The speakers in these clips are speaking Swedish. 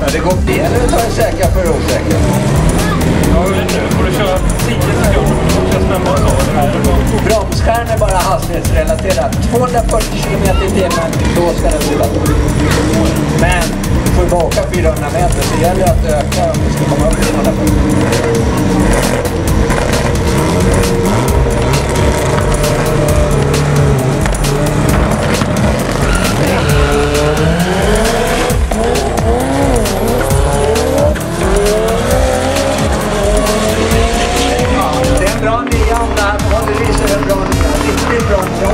det går det eller tar det säkra för osäkra. Ja, nu får du köra 10 sekunder. Bromsskärn är bara hastighetsrelaterat. 240 km/h, då ska den rulla. Men du får bara åka 400 meter, så det gäller att öka om du ska komma upp till 240. Bra nya om det här håller i sig en bra nya. Riktigt bra nya.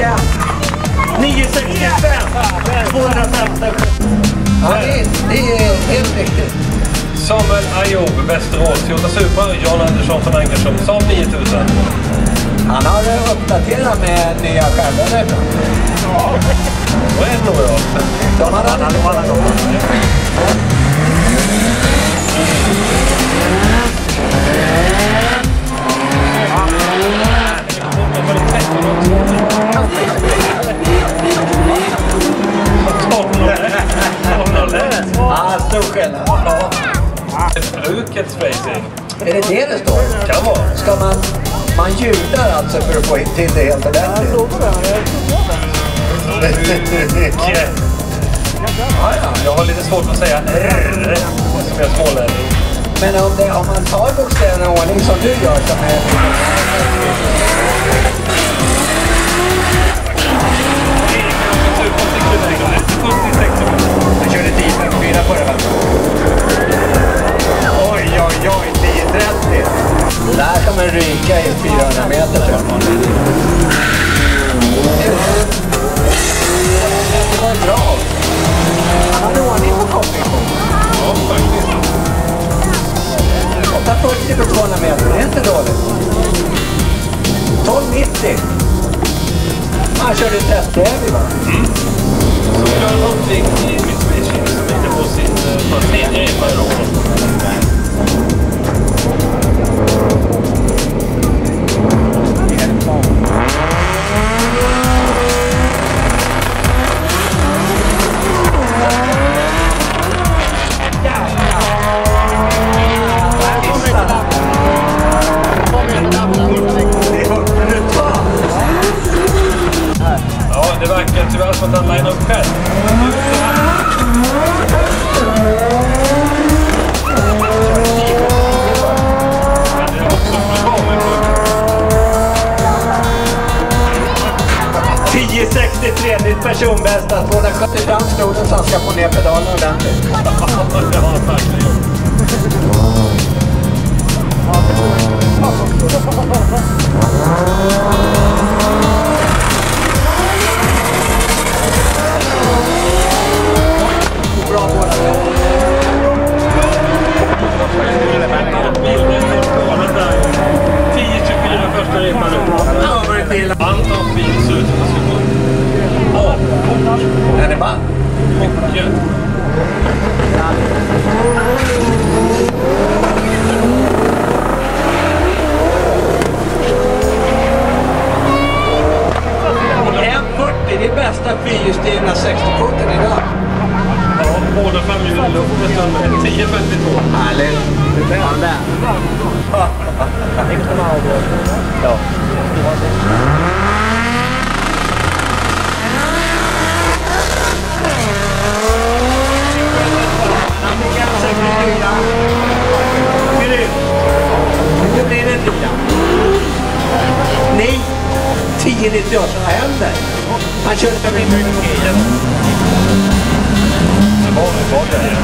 965! 250! Ja, det är helt riktigt. Samuel Ayoub, Västerås, Toyota Supra, Jan Andersson från Ankarsson, Saab 9000. Han har uppdaterat med nya skärmar ibland. Ja, vad är det nog då? De har alla gånger. Ja, stor skillnad. Brukets racing. Är det det står? Kan vara. Ska man ljudar alltså för att få till det helt ordentligt? Jag har lite svårt att säga R som jag är smålänning. Men om man tar bokstäverna i ordning som du gör som är... Jag körde 10,4 på det va? Oj, 10,30. Där kan man ryka i 400 meter tror jag. Det var bra. Han hade ordning på kopplingen. Ja, faktiskt. 8,40 på 200 meter, det är inte dåligt. 12,90. Han körde testräv va? Så gör någonting i Mitsubishi som inte på sin tredje förra året. Ja, det verkar tyvärr som att han line upp själv. Nytt personbästa, 270 fram stolen så han ska få ner pedalen ordentligt. Det har han verkligen gjort. Bra båda. Bilden 10-24 första rymman nu. Anton bil ser ut som det ska gå. Den är bara. Mycket. Det är bästa fyrhjulsdrivna 60-foten idag. Ja, båda framhjulen luft 10-52. Härligt. Det är han där. Ja. Nu blir det 9. Nej. 10,98, vad händer? Han körde för min mycket. Det var det.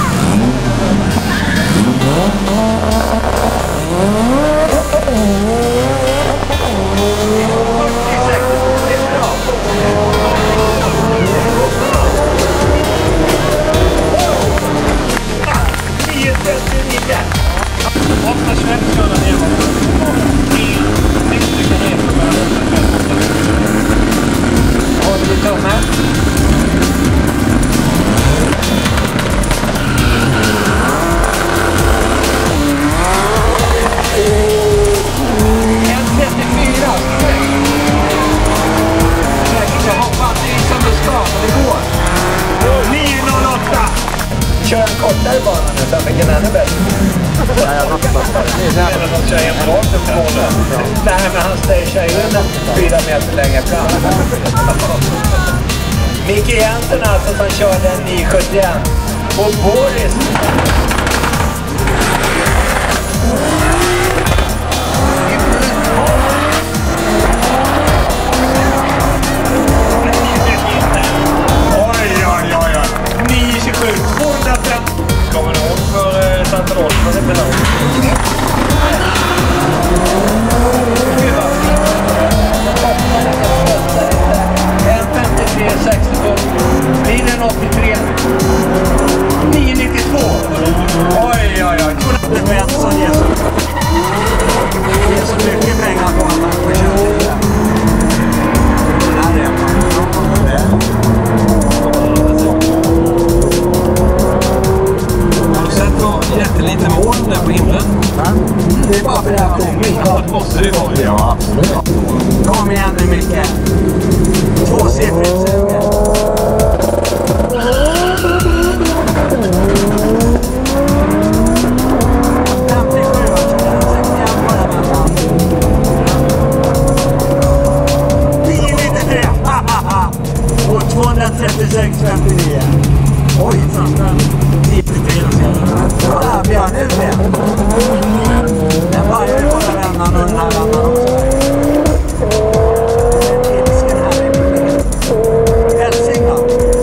Ofta svenskörna ner. Håller vi tummen? kortare bana nu så han fick en ännu bättre. Nej, men han stagear in 4 meter längre fram. Micke Jensen alltså som körde en 971. Och Boris. Kommer du ihåg för Santa Rosa? Det är bra. En 53-60. Bilen 83. 992. Oj, oj, oj. Det är så mycket pengar på att man får köra. Den här är jättelite moln där på himlen. Det är bara för det här kommer. Ja, det måste det vara. Ja, absolut. Kom igen nu, Micke. 2-siffrigt sugen. Och 236,59. Oj, fan. 10 ja, Björn, nu är det. Den börjar ju bara vändan och den här vändan också. Ilsken här är publiken. Hälsingland.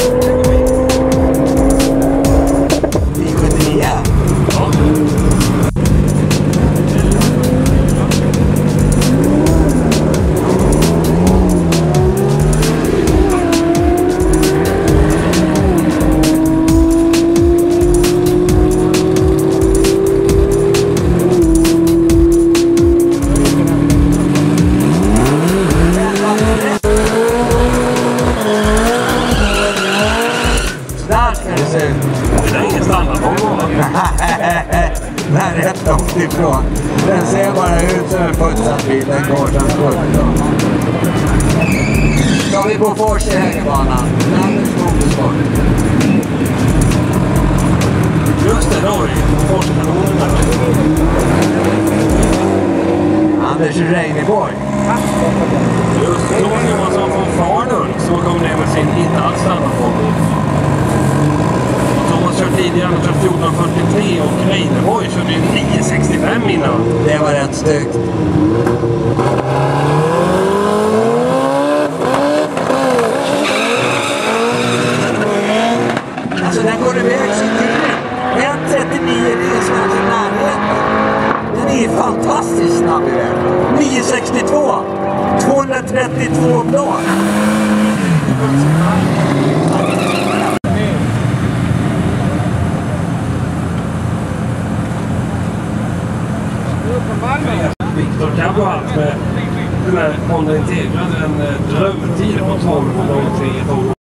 979. Ja. Den är rätt långt ifrån. Den ser bara ut som en putsad bil. Den går som putsad. Ska vi på Fors i hängbanan? Anders Motorsport. Just det, då är det Fors-kanonerna. Anders Reineborg. Just Claes Johansson från Farnund som kom ner med sin inte alls samma fordon. Thomas kört tidigare, han kört 1443 och Reineborg körde 965 innan. Det var rätt styggt. Alltså den går iväg så tidigt. 1.39 det är snart i närheten. Den är fantastiskt snabb iväg. 962. 232 blå. Viktor Cabbo haft med den här Honda Integra en drömtid på 12.03.